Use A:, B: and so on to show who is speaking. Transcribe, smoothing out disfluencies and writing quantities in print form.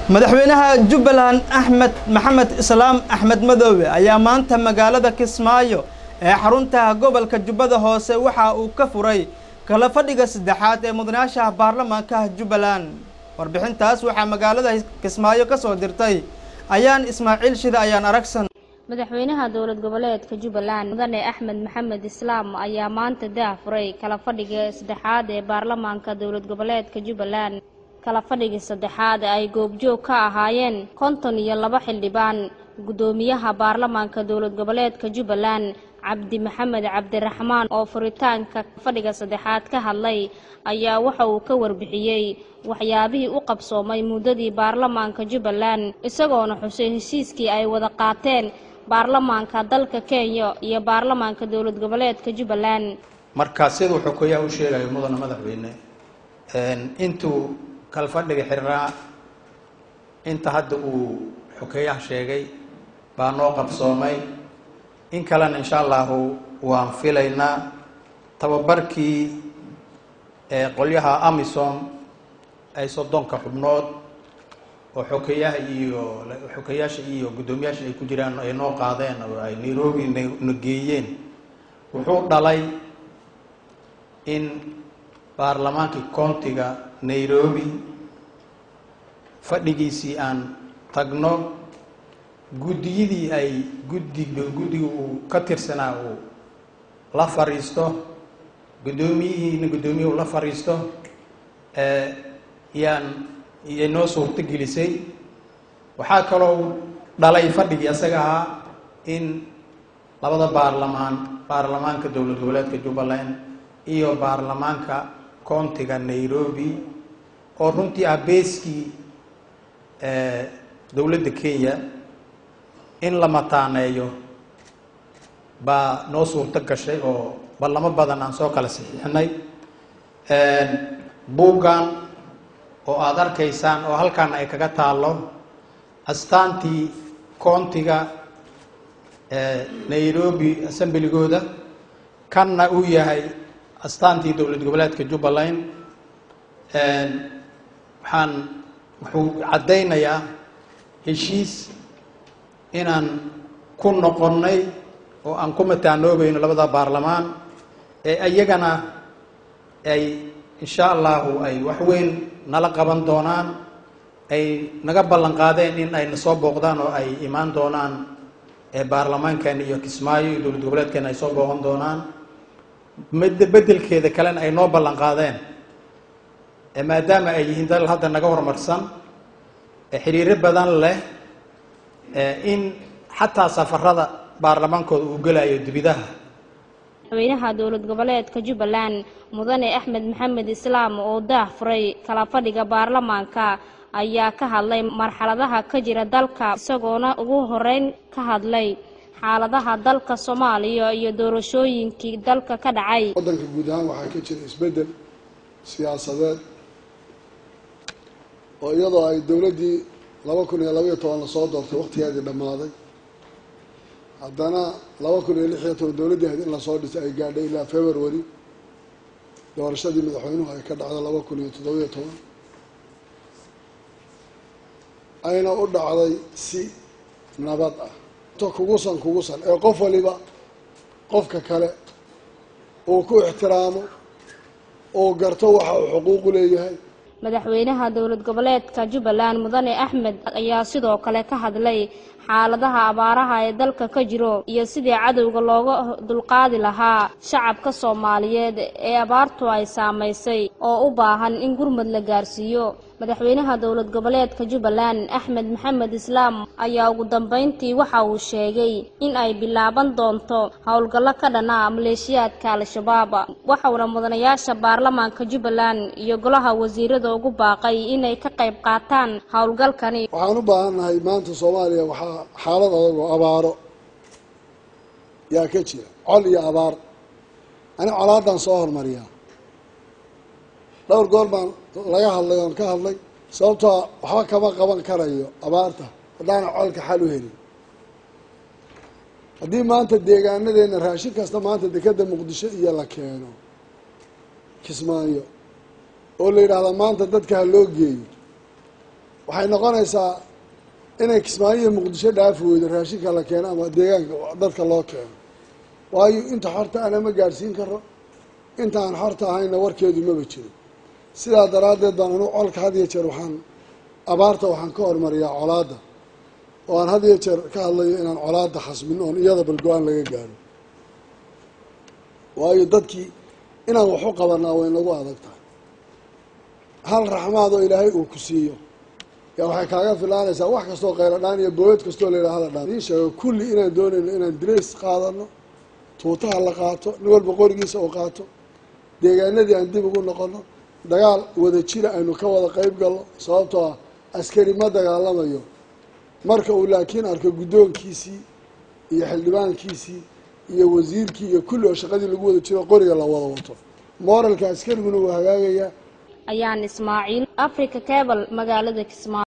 A: madaxweynaha Jubbaland Axmed Maxamed Islaam Axmed Madoobe ayaa maanta magaalada Kismaayo ee xarunta gobolka Jubbada Hoose waxa uu ka furay kala fadhiga saddexaad ee mudanaasha baarlamaanka Jubbaland. warbixintaas waxa magaalada Kismaayo ka soo dirtay ayaan Ismaaciil Shida ayaan aragsan.
B: madaxweynaha dowlad goboleedka Jubbaland mudane Axmed Maxamed Islaam ayaa maanta furay kala fadhiga saddexaad ee baarlamaanka dowlad goboleedka Jubbaland. kala fadhiga saddexaad ay goobjoog ka ahaayeen 52 xildhibaan. gudoomiyaha baarlamaanka dowlad goboleedka Jubbaland Cabdi Maxamed Cabdiraxmaan oo furitaanka fadhiga saddexaad ka hadlay ayaa waxa uu ka warbixiyay waxyaabihii u qabsoomay muddadii baarlamaanka Jubbaland isagoona xusay heshiiskii ay wada qaateen baarlamaanka dalka Kenya iyo baarlamaanka dowlad goboleedka Jubbaland.
C: markaas sidoo xukuumaha u sheegay mudane madaxweyne intuu kala fadhiga xiriraa inta hadda uu xukuumaha sheegay baa noo qabsoomay in kalena insha Allah waan filaynaa tababarkii qolyaha AMISOM ay soddonka xubnood oo xukuumayaasha iyo gudoomiyaasha ay ku jiraan ay noo qaadeen oo ay Nairobi nageeyeen wuxuu dhalay in baarlamaanka koontiga Nairobi fadhigiisii aan tagno gudiyadii ay gudiga uu ka tirsanaa uu la fariisto gudoomiyuhu la fariisto inoo suurto gelisay. waxaa kaloo dhalay fadhigii asaga ahaa in labada baarlamaanka dowlad goboleedka Jubbaland iyo baarlamaanka koontiga Nairobi oo runtii beeskii dowladda Kenya in la mataaneeyo baa noo suurto gashay oo ballamo badan aan soo kala saxiixnay. buugan oo aad arkaysaan oo halkan ay kaga taalo astaantii koontiga Nairobi assembly-gooda kanna uu yahay astaantii dowlad goboleedka Jubbaland. wuxuu cadeynayaa heshiis inaan ku noqonnay oo aan ku mataanoobayno labada baarlamaan ayagana ay insha Allah ay wax weyn nala qaban doonaan ay naga ballan qaadeen in ay soo booqdaan oo ay imaan doonaan baarlamaankan iyo Kismaayo iyo dowlad goboleedkan ay soo booqan doonaan bedelkeeda kalena ay noo ballan qaadeen maadaama ay yihiin dal hadda naga horumarsan xiriir badan leh in xataa safarada baarlamaankooda uu galayo dibidaha.
B: madaxweynaha dowlad goboleedka Jubbaland mudane Axmed Maxamed Islaam oo furay kala fadhiga baarlamaanka ayaa ka hadlay marxaladaha ka jira dalka isagoona ugu horeyn ka hadlay xaaladaha dalka Soomaaliya iyo doorashooyinkii dalka ka dhacay.
D: wadanka guud ahaan waxaa ka jira isbedel siyaasadeed oo iyadoo ay dowladii 2012 la soo doortay waqtigeedii dhamaaday haddana 2016 dowladii in la soo dhisay ay gaadhay ilaa February doorashadii madaxweynuhu ay ka dhacday 2017 ayna u dhacday si nabad ah kugusan ee qof waliba qofka kale oo ku ixtiraamo oo garto waxa uu xuquuq u leeyahay.
B: madaxweynaha dowlad goboleedka Jubbaland mudane Axmed ayaa sidoo kale ka hadlay xaaladaha abaaraha ee dalka ka jiro iyo sidii cadawga looga dulqaadi lahaa shacabka Soomaaliyeed ee abaartu ay saameysay oo u baahan in gurmad la gaarsiiyo. madaxweynaha dowlad goboleedka Jubbaland Axmed Maxamed Islaam ayaa ugu dambeyntii waxa uu sheegay in ay bilaaban doonto howlgallo ka dhan ah maleeshiyaadka Al-Shabaab. waxaana mudanayaasha baarlamaanka Jubbaland iyo golaha wasiirada ugu baaqay inay ka qayb qaataan howlgalkani.
D: waxaan u baahanahay maanta Soomaaliya waxa xaalad adag oo abaaro yaa ka jira col iyo abaar ana colaadan soo hormariya dhowr goor baan laga hadlay oo ka hadlay sababtoo waxa kama qaban karayo abaarta hadaan colka xal u helin. haddii maanta deegaanadeena raashin kasta maanta dekada Muqdisho iyo la keeno Kismaayo oo la yiraahdo maanta dadka loo geeyo waxay noqonaysaa inay Kismaayo Muqdisho dhaaf weydo raashinka la keeno ama deegaanka dadka loo keeno waayo inta xorta ana ma gaarsiin karo inta aan xorta ahayna warkeedu ma jiro sidaa daraadeed baan anu colka had iyo jeer waxaan abaarta waxaan ka hormariyaa colaada oo aan had iyo jeer ka hadlayo inaan colaada xasmin oo iyada balgo'aan laga gaaro waayo dadkii inaan wax u qabanaa way nagu adag tahay hal raxmaad oo ilaahay uu ku siiyo yaa waxay kaaga filaanaysaa wax kastoo qayladhaan iyo bood kastoo la yidhaahdo dhaan idiin sheego kulli inaan doonayno inaan dirays qaadano tuutaha la qaato nin walba qorigiisa uu qaato deegaanadii aan dib ugu noqono dagaal wada jira aynu ka wada qayb galno sababtoo ah askari ma dagaalamayo marka uu laakiin arko guddoonkiisii iyo xildhibaankiisii iyo wasiirkii iyo kulli oo shaqadii lagu wada jiro qoriga la wada wato moralka askariguna wuu hagaagayaa
B: ayaan Ismaaciil Africa Cable magaalada Kismaayo.